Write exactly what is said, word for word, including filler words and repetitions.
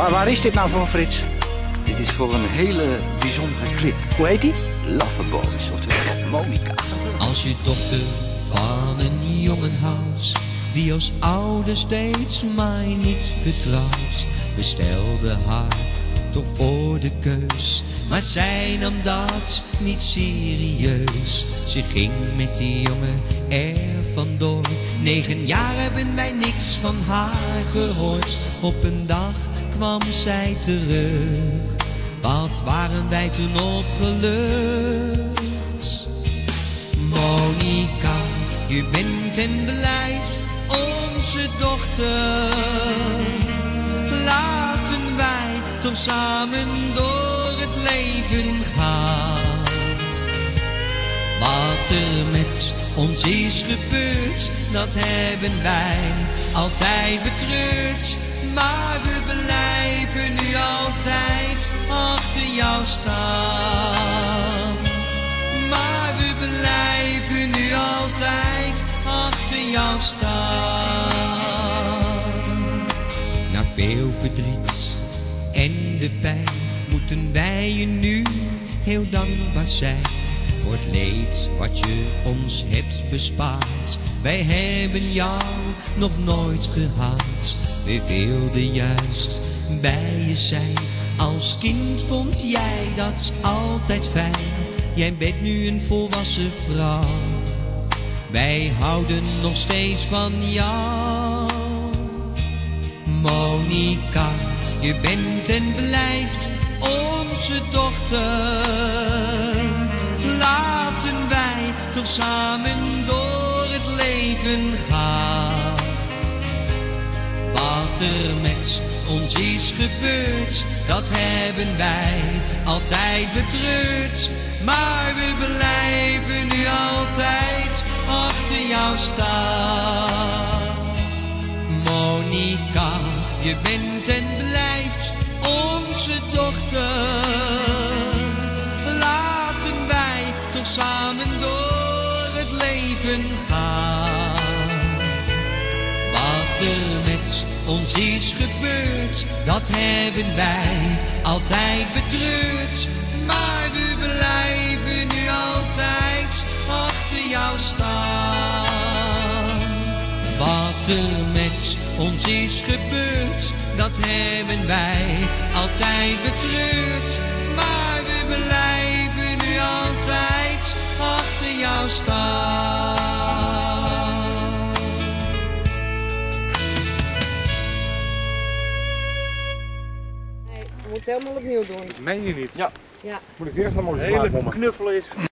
Waar, waar is dit nou voor, Frits? Dit is voor een hele bijzondere clip. Hoe heet die? Loverboys, oftewel Monica. Als je dochter van een jongen houdt, die als ouder steeds maar niet vertrouwt, bestelde haar toch voor de keus, maar zij nam dat niet serieus. Ze ging met die jongen er vandoor. Negen jaar hebben wij niks van haar gehoord. Op een dag kwam zij terug. Wat waren wij toen opgelucht? Monica, je bent en blijft onze dochter. Laten wij toch samen door het leven gaan. Wat er met ons is gebeurd, dat hebben wij altijd betreurd. Maar we blijven nu altijd achter jou staan. Maar we blijven nu altijd achter jou staan. Na veel verdriet en de pijn moeten wij je nu heel dankbaar zijn voor het leed wat je ons hebt bespaard. Wij hebben jou nog nooit gehaat. We wilden juist bij je zijn. Als kind vond jij dat altijd fijn. Jij bent nu een volwassen vrouw. Wij houden nog steeds van jou. Monica, je bent en blijft onze dochter. Laten wij toch samen door het leven gaan. Wat er met ons is gebeurd, dat hebben wij altijd betreurd. Maar we blijven nu altijd achter jou staan. Monica, je bent en blijft onze dochter. Laten wij toch samen door het leven gaan. Wat er met ons is gebeurd, dat hebben wij altijd betreurd. Maar we blijven nu altijd achter jou staan. Wat er met ons is gebeurd, dat hebben wij altijd betreurd. Maar we blijven nu altijd achter jou staan. Nee, je moet het helemaal opnieuw doen. Meen je niet? Ja. Moet ik weer gaan Hele knuffel is.